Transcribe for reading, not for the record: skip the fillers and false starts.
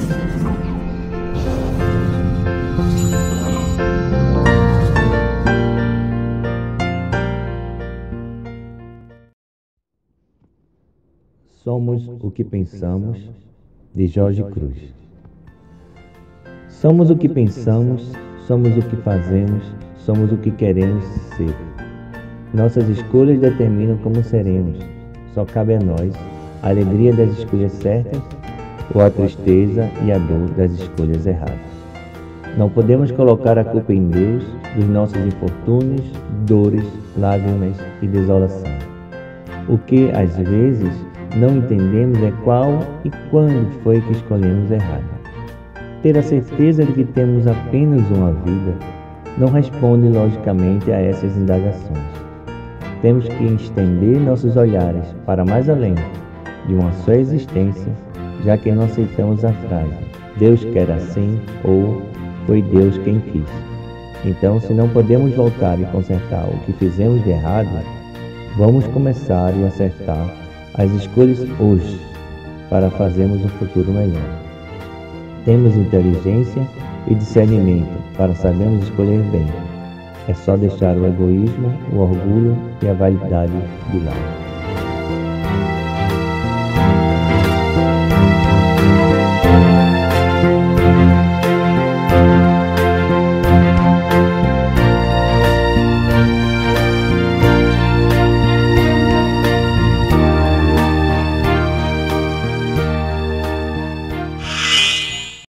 Somos o que pensamos, de Jorge Cruz. Somos o que pensamos, somos o que fazemos, somos o que queremos ser. Nossas escolhas determinam como seremos. Só cabe a nós a alegria das escolhas certas ou a tristeza e a dor das escolhas erradas. Não podemos colocar a culpa em Deus dos nossos infortúnios, dores, lágrimas e desolação. O que, às vezes, não entendemos é qual e quando foi que escolhemos errado. Ter a certeza de que temos apenas uma vida não responde logicamente a essas indagações. Temos que estender nossos olhares para mais além de uma só existência, já que não aceitamos a frase "Deus quer assim" ou "Foi Deus quem quis". Então, se não podemos voltar e consertar o que fizemos de errado, vamos começar e acertar as escolhas hoje para fazermos um futuro melhor. Temos inteligência e discernimento para sabermos escolher bem. É só deixar o egoísmo, o orgulho e a vaidade de lado.